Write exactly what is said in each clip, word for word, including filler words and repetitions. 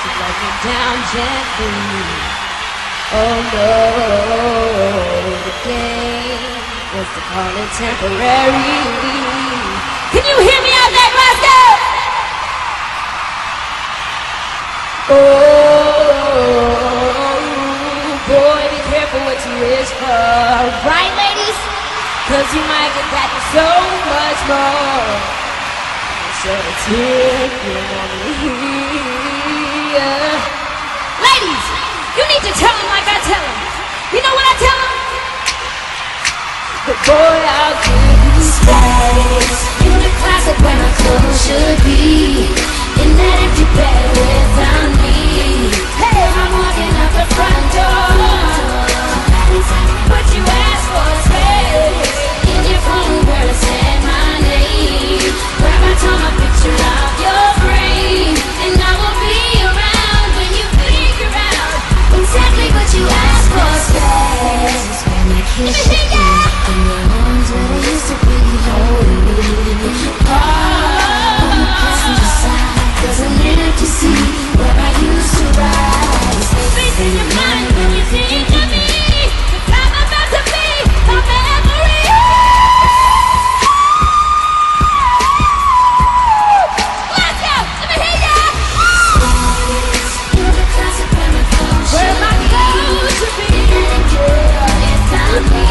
to let me down gently. Oh no, the game was to call it temporary. Can you hear me out there, Glasgow? Oh boy, be careful what you wish for, right ladies? Cause you might get back so much more. So it's here, you want me here. Ladies, you need to tell him like I tell him. You know what I tell him? But boy, I'll give you space in the closet where my clothes should be. In that empty bed without me. Hey, I'm walking out the front door. But you asked for space. In your phone where it said my name. Grab my time, a picture of your brain. And I will be around when you figure out exactly what you asked for space. When I kiss you in your arms where they used to be holding me. Oh, on the passenger side, there's an empty seat where I used to ride. Space in your mind when you think of me. The time I'm about to be a memory. Let's go! Let me hear ya! Where my clothes should be. It's on me.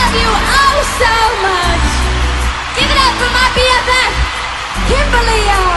So much. Give it up for my B F F, Kimberly.